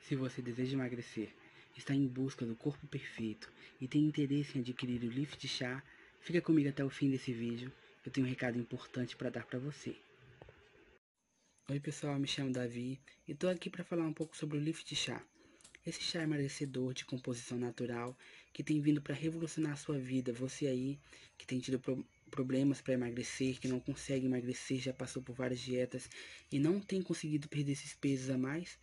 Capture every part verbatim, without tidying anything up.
Se você deseja emagrecer, está em busca do corpo perfeito e tem interesse em adquirir o Lift Chá, fica comigo até o fim desse vídeo. Eu tenho um recado importante para dar para você. Oi pessoal, me chamo Davi e estou aqui para falar um pouco sobre o Lift Chá. Esse chá é emagrecedor de composição natural que tem vindo para revolucionar a sua vida. Você aí que tem tido pro problemas para emagrecer, que não consegue emagrecer, já passou por várias dietas e não tem conseguido perder esses pesos a mais,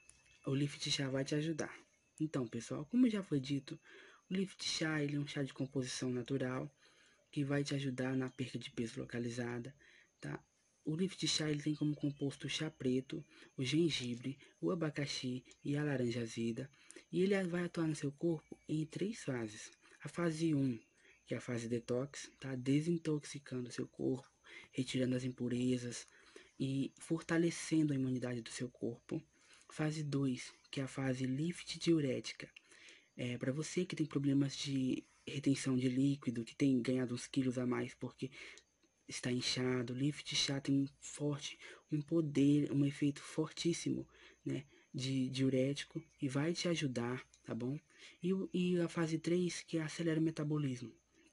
o Lift Chá vai te ajudar. Então, pessoal, como já foi dito, o Lift Chá ele é um chá de composição natural que vai te ajudar na perda de peso localizada, tá? O Lift Chá ele tem como composto o chá preto, o gengibre, o abacaxi e a laranja azeda, e ele vai atuar no seu corpo em três fases. A fase um, que é a fase detox, tá? Desintoxicando o seu corpo, retirando as impurezas e fortalecendo a imunidade do seu corpo. Fase dois, que é a fase lift diurética. É, para você que tem problemas de retenção de líquido, que tem ganhado uns quilos a mais porque está inchado, o Lift Chá tem um forte, um poder, um efeito fortíssimo, né, de diurético e vai te ajudar, tá bom? E, e a fase três, que é acelera o metabolismo.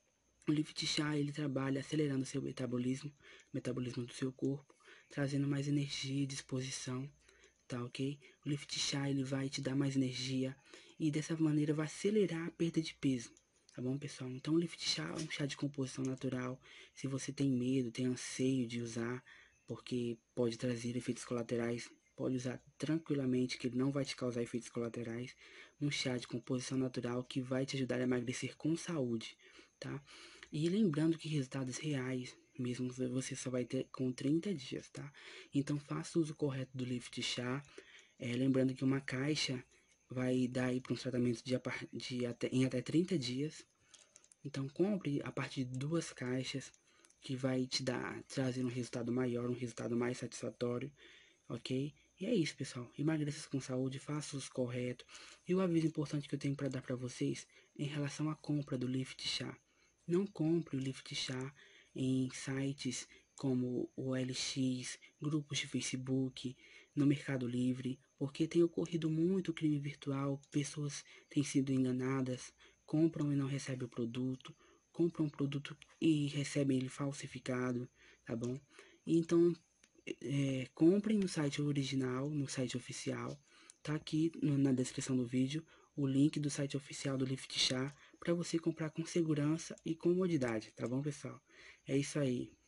O Lift Chá, ele trabalha acelerando o seu metabolismo, metabolismo do seu corpo, trazendo mais energia e disposição, tá ok? O Lift Chá ele vai te dar mais energia e dessa maneira vai acelerar a perda de peso, tá bom, pessoal? Então o Lift Chá é um chá de composição natural. Se você tem medo, tem anseio de usar, porque pode trazer efeitos colaterais, pode usar tranquilamente, que ele não vai te causar efeitos colaterais. Um chá de composição natural que vai te ajudar a emagrecer com saúde, tá? E lembrando que resultados reais mesmo você só vai ter com trinta dias, tá? Então faça o uso correto do Lift Chá, é, lembrando que uma caixa vai dar aí para um tratamento de, de até, em até trinta dias. Então compre a partir de duas caixas, que vai te dar, trazer um resultado maior, um resultado mais satisfatório, ok? E é isso, pessoal. Emagreça com saúde, faça o uso correto. E o aviso importante que eu tenho para dar para vocês em relação à compra do Lift Chá. Não compre o Lift Chá em sites como o O L X, grupos de Facebook, no Mercado Livre, porque tem ocorrido muito crime virtual, pessoas têm sido enganadas, compram e não recebem o produto, compram um produto e recebem ele falsificado, tá bom? Então, é, comprem no site original, no site oficial. Tá aqui no, na descrição do vídeo o link do site oficial do Lift Chá para você comprar com segurança e comodidade, tá bom, pessoal? É isso aí.